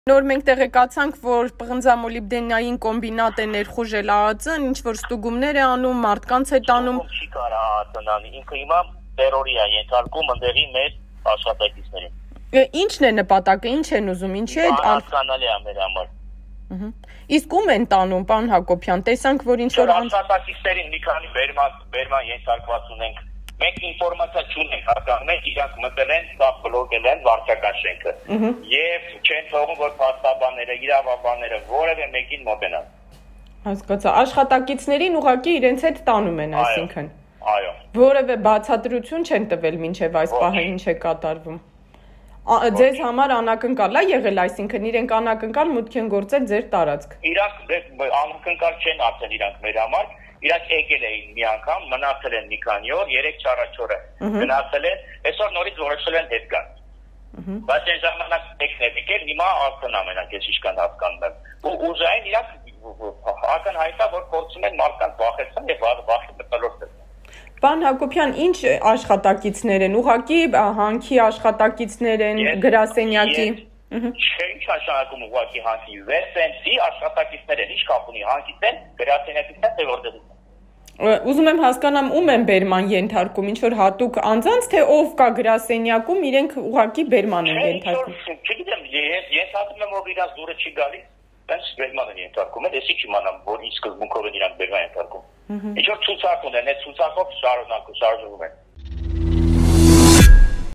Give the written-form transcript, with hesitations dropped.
Նոր մենք տեղեկացանք, որ պղնձամոլիբդենային կոմբինատ է ներխուժել ԱԱԾ-ն, ինչ-որ ստուգումներ է անում, մարդկանց է տանում։ Չի կարա ԱԱԾ-ն անի, ինքը հիմա տերորի է ենթարկում ընդեղի մեր աշխատակիցներին։ Ի՞նչն է նպատակը, ինչ են ուզում, ինչ է հասկանալի է մեր համար։ Իսկ ում են տանում, պարոն Հակոբյան, տեսանք, որ ինչ-որ աշխատակիցներին մի քանի բերման ենթարկված ունենք։ Մենք ինֆորմացիա չունենք, մենք իրանք մտել են, սա բլոկել են վարչական շենքը եւ չեն թողում, որ փաստաբանները, իրավաբանները որևէ մեկին մոտենան։ Հասկացա, աշխատակիցներին ուղղակի իրենց հետ տանում են, այսինքն։ Այո։ Որևէ բացատրություն չեն տվել մինչև այս պահը ինչ է կատարվում։ Ձեզ համար անակնկալ է եղել, այսինքն իրենք անակնկալ մուտք են գործել ձեր տարածք։ Իրանք անակնկալ չեն ասել իրանք մեր համար, իրանք եկել էին մի անգամ, մնացել են մի քանի օր, 3-4 օրը գնացել են, այսօր նորից որոշել են հետ գալ։ Բայց այն ժամանակ տեքն է եկել, հիմա արդեն ամենակ ես ինչքան հասկանում եմ։ Ու ուժային իրանք ակնհայտ է, որ փորձում են մարդկանց վախեցնել եւ վախի մտնոլորտել։ Պարոն Հակոբյան, ինչ աշխատակիցներ են, ուղղակի հանքի աշխատակիցներ են, գրասենյակի։ Ինչ աշխատակում ուղղակի հանքի, վեսենցի աշխատակիցներ են, ինչ կապ ունի հանքից են, գրասենյակից են, թե որտեղից են։ Ուզում եմ հասկանամ, ում են բերման ենթարկում, ինչ որ հատուկ անձանց, թե ով կա գրասենյակում, իրենք ուղղակի բերման են ենթարկում։ Չգիտեմ, ես ենթադրում եմ, որ իրանց դուրը չի գալիս, տենց բերման են ենթարկում, ես իմանամ, որ ի սկզբունքով են իրանք բերման ենթարկում։ Ինչ որ ցուցակ ունեն, այդ ցուցակով շարունակում են։